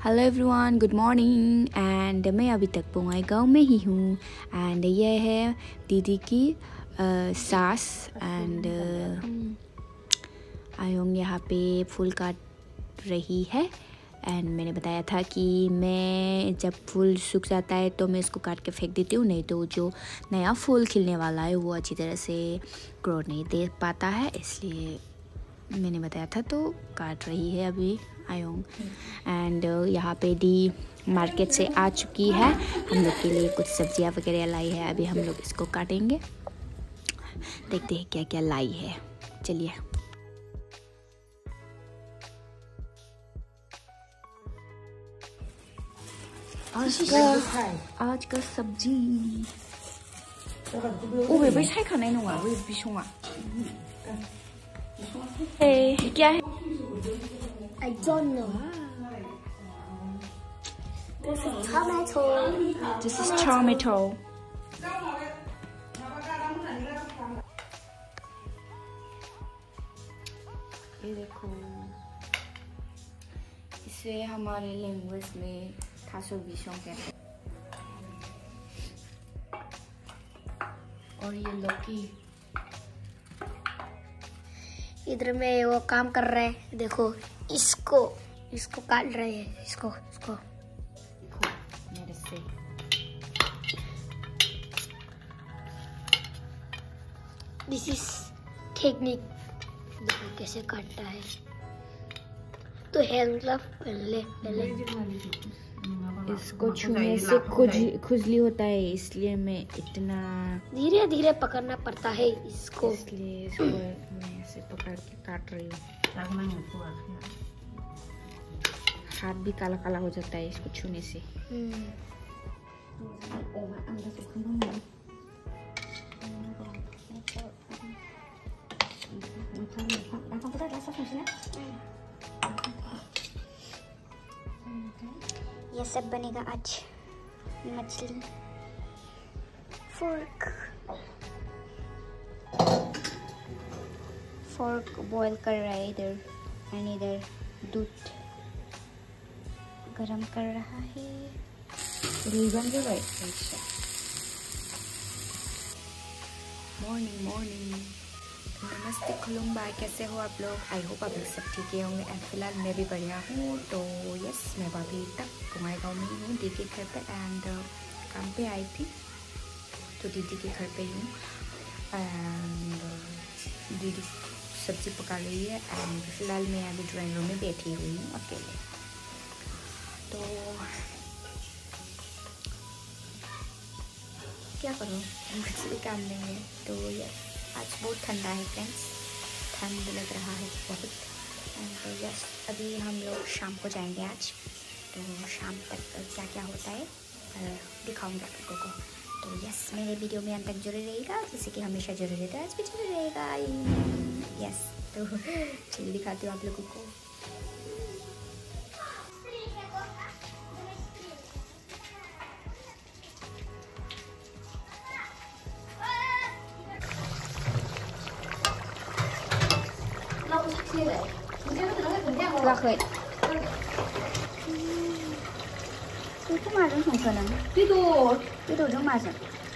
Hello everyone, good morning. And मैं अभी तक बंगाईगांव में ही हूँ। एंड ये है दीदी की सास। एंड आयोंग यहाँ पे फूल काट रही है। एंड मैंने बताया था कि मैं जब फूल सूख जाता है तो मैं इसको काट के फेंक देती हूँ, नहीं तो जो नया फूल खिलने वाला है वो अच्छी तरह से ग्रो नहीं दे पाता है, इसलिए मैंने बताया था। तो काट रही है अभी आयोंग। एंड यहाँ पे दी मार्केट से आ चुकी है, हम लोग के लिए कुछ सब्जियाँ वगैरह लाई है। अभी हम लोग इसको काटेंगे, देखते हैं क्या क्या लाई है। चलिए। आज का सब्जी ओबे बै सायखानाय नङा बै बिसङा। क्या है? I don't know. This is tomato. This is tomato. ये देखो, इसे हमारे लैंग्वेज में थासो बिसों कहते हैं। और ये लौकी। इधर में वो काम कर रहे हैं, देखो इसको काट रहे हैं, इसको मेरे से दिस इज टेक्निक, देखो कैसे काटता है। तो हैंड ग्लव पहले इसको छूने से खुजली होता है, इसलिए मैं इतना धीरे धीरे पकड़ना पड़ता है इसको, इसलिए इसको मैं ऐसे पकड़ के काट रही हूँ। हाथ भी काला काला हो जाता है इसको छूने से। ये सब बनेगा आज मछली। फोर्क बॉईल कर रहा है इधर, एंड इधर दूध गरम कर रहा है। मॉर्निंग नमस्ते, खुलुमबाय। कैसे हो आप लोग? आई होप आप लोग सब ठीक ही होंगे। एंड फिलहाल मैं भी बढ़िया हूँ। तो यस, मैं अभी तक बंगाईगांव में ही हूँ, दीदी के घर पे। एंड काम पे आई थी तो दीदी के घर पे ही हूँ। एंड दीदी सब्जी पका रही है। एंड फिलहाल मैं अभी ड्राइंग रूम में बैठी हुई हूँ अकेले। तो क्या करूँ, कुछ भी काम नहीं है। तो यस, आज बहुत ठंडा है फ्रेंड्स, ठंड लग रहा है बहुत। एंड यस, अभी हम लोग शाम को जाएंगे आज। तो शाम तक क्या क्या होता है दिखाऊंगी आप लोगों को। तो यस, मेरे वीडियो में अंत तक जुड़े रहेगा, जैसे कि हमेशा जुड़े रहता है, आज भी जुड़े रहेगा। यस, तो चलिए दिखाती हूँ आप लोगों को। Lakit. Itu macam apa nang? Tidur dong macam.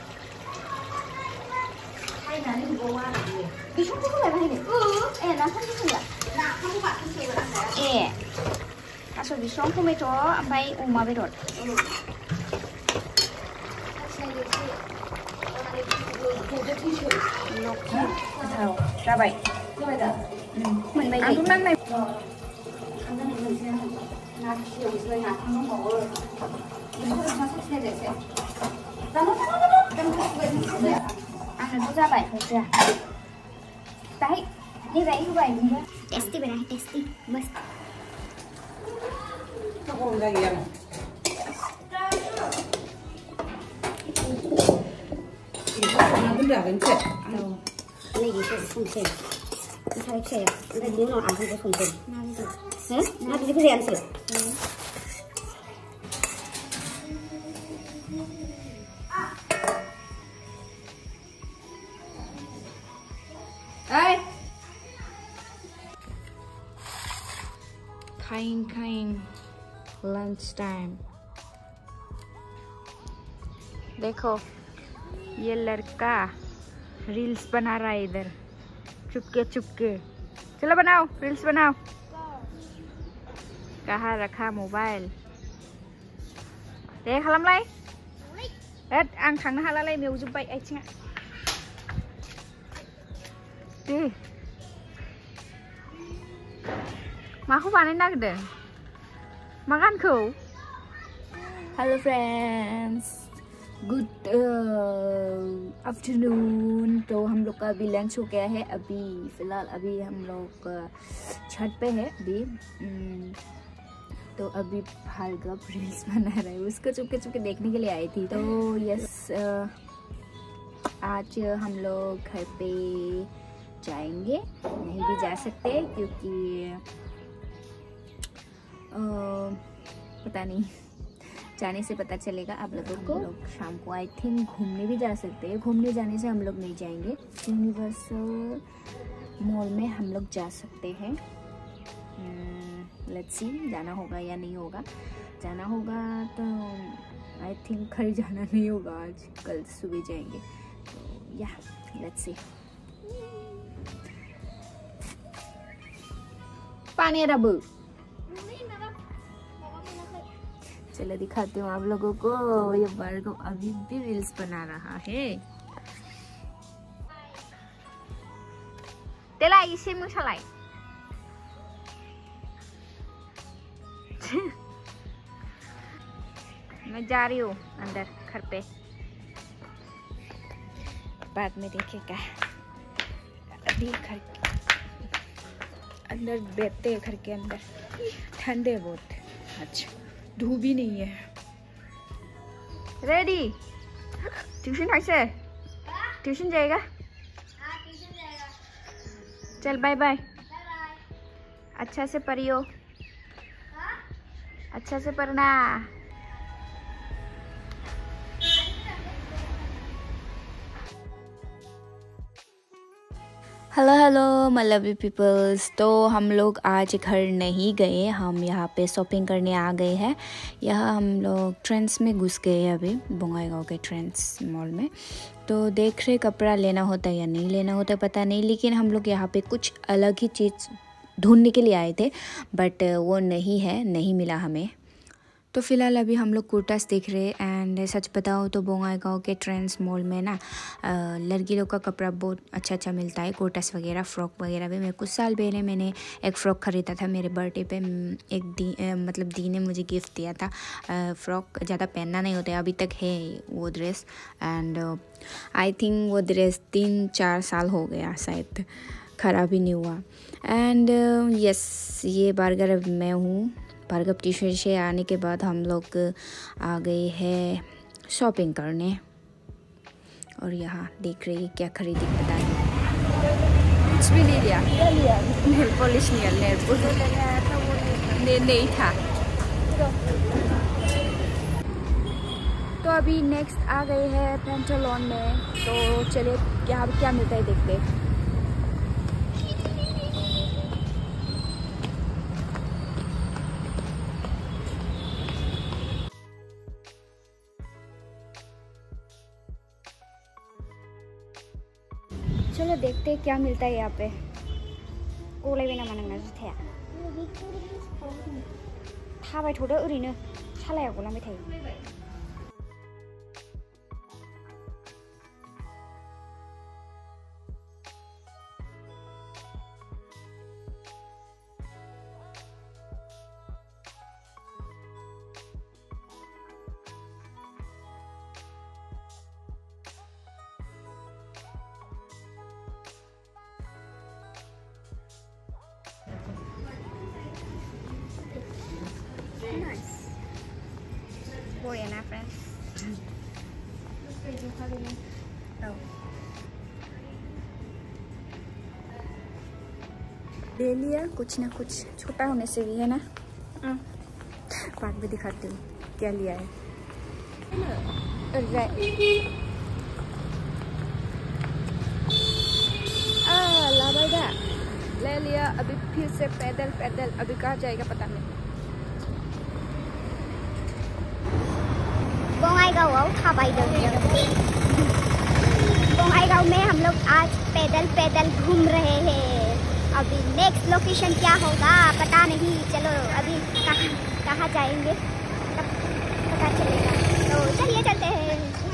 Hai nani bawa lagi. Isu tu apa lagi ni? Nak kan tu ya? Nak kamu buat tu apa? Asal bisong tu meto, ampai umma berot. Rabai. Mình mày ăn măng này. Ăn nó ra bảy được chưa? Đấy, như vậy như vậy nữa. Tasty bên này, tasty, must. Nó còn ra gì vậy? Nó cũng được đến chuyện. Này thì phải không thể. Saya cek, ada dia nak ambil ke sungai. Nanti dia beri answer. Kain lunch time. देखो ये लड़का reels बना रहा है इधर चुपके चुपके। चलो बनाओ, reels बनाओ। कहाँ रखा मोबाइल? दे खालामलाय। आं थांनो हालालाय मेवजोब्बाय आथिङा। दे माखौ बानायनो नागिरदों? मा गानखौ? Hello friends, good afternoon. तो हम लोग का अभी लंच हो गया है। अभी फ़िलहाल अभी हम लोग छत पे है अभी। तो अभी भार्गव रील्स बना रहा है, उसको चुपके चुपके देखने के लिए आई थी। तो यस, आज हम लोग घर पे जाएंगे, नहीं भी जा सकते क्योंकि पता नहीं, जाने से पता चलेगा आप लोगों को। हम लोग शाम को आई थिंक घूमने भी जा सकते हैं। घूमने जाने से हम लोग नहीं जाएंगे, यूनिवर्सल मॉल में हम लोग जा सकते हैं। लेट्स सी जाना होगा या नहीं होगा। जाना होगा तो आई थिंक कल जाना नहीं होगा, आज कल सुबह जाएंगे। तो या लेट्स सी। पानी रबू, चलो दिखाती हूँ आप लोगों को। ये भार्गव अभी भी रील्स बना रहा है। तेला इसे मुझे मैं जा रही हूँ अंदर घर पे, बाद में देखेगा। अभी घर अंदर बैठते हैं, घर के अंदर ठंडे बहुत। अच्छा धूप भी नहीं है। रेडी? ट्यूशन कैसे? ट्यूशन जाएगा? चल बाय बाय। अच्छा से पढ़ियो, अच्छा से पढ़ना। Hello hello my lovely peoples. तो हम लोग आज घर नहीं गए, हम यहाँ पे शॉपिंग करने आ गए हैं। यहाँ हम लोग ट्रेंड्स में घुस गए हैं अभी, बोंगाईगांव के ट्रेंड्स मॉल में। तो देख रहे कपड़ा लेना होता है या नहीं लेना होता है पता नहीं, लेकिन हम लोग यहाँ पे कुछ अलग ही चीज़ ढूंढने के लिए आए थे, बट वो नहीं है, नहीं मिला हमें। तो फ़िलहाल अभी हम लोग कुर्तास देख रहे हैं। एंड सच बताओ तो बोंगाईगांव के ट्रेंड्स मॉल में ना लड़की लोग का कपड़ा बहुत अच्छा अच्छा मिलता है, कुर्तास वगैरह, फ्रॉक वगैरह भी। मैं कुछ साल पहले मैंने एक फ़्रॉक ख़रीदा था मेरे बर्थडे पे। एक दी ने मुझे गिफ्ट दिया था। फ़्रॉक ज़्यादा पहनना नहीं होता है, अभी तक है वो ड्रेस। एंड आई थिंक वो ड्रेस 3-4 साल हो गया, शायद ख़राब ही नहीं हुआ। एंड यस, ये बर्गर मैं हूँ। भार्गव ट्यूशन से आने के बाद हम लोग आ गए हैं शॉपिंग करने। और यहाँ देख रही क्या खरीदी पता नहीं, कुछ भी नहीं लिया। नेल पॉलिश नहीं, नेल पॉलिश नहीं था। तो अभी नेक्स्ट आ गए हैं पेंटालॉन में। तो चले क्या मिलता है देखते हैं। चलो देखते हैं क्या मिलता है यहाँ पे। कोलाई बेना मानना जुथाया थाबाय थोदो ओरैनो सालायाव गलांबाय थायो। Nice. Korean ना friends. ले लिया कुछ ना कुछ, छोटा होने से भी है ना। बाद में दिखाती हूँ क्या लिया है। लाबाइदा ले लिया। अभी फिर से पैदल, अभी कहाँ जाएगा पता नहीं। बङाइगाव थाबायदों। बङाइगाव में हम लोग आज पैदल पैदल घूम रहे हैं। अभी नेक्स्ट लोकेशन क्या होगा पता नहीं। चलो अभी कहाँ जाएंगे तब पता चलेगा। तो चलिए चलते हैं।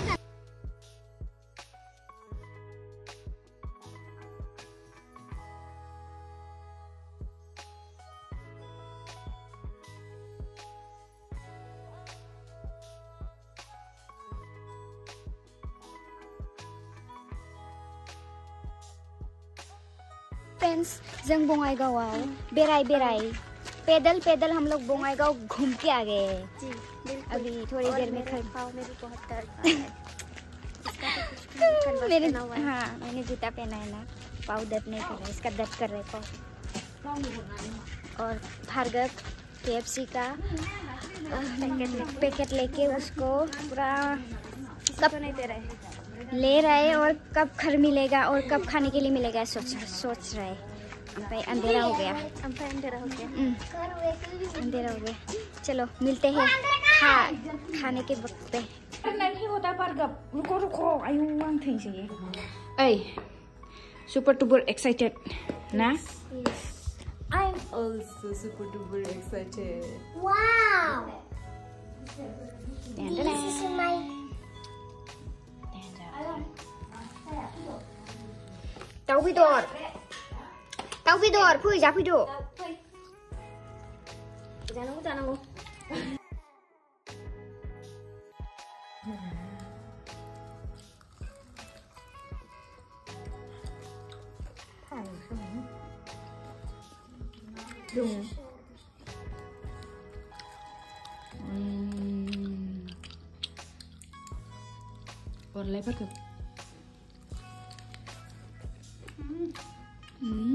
फ्रेंड्स जों बङाइगावआव बेराय पैदल पैदल हम लोग बङाइगाव घूम के आ गए हैं। जी बिल्कुल। अभी थोड़ी देर में पाँव में भी बहुत दर्द मेरे हाँ मैंने जूता पहना है ना, पाँव दर्द नहीं कर रहा है, इसका दर्द कर रहा है पाँव। और भार्गव KFC का पैकेट लेके उसको पूरा कब नहीं दे रहे ले रहे और कब घर मिलेगा और कब खाने के लिए मिलेगा सोच रहे। अंधेरा हो गया। अंधेरा हो गया। चलो मिलते हैं खाने के वक्त पे। नहीं होता भार्गव, रुको आयु आं थैसै। Hey, super duper excited, ना? I'm also super duper excited. Wow! This is my Tau Vidor, puja pujo. Jangan. Còn lấy bắt cực.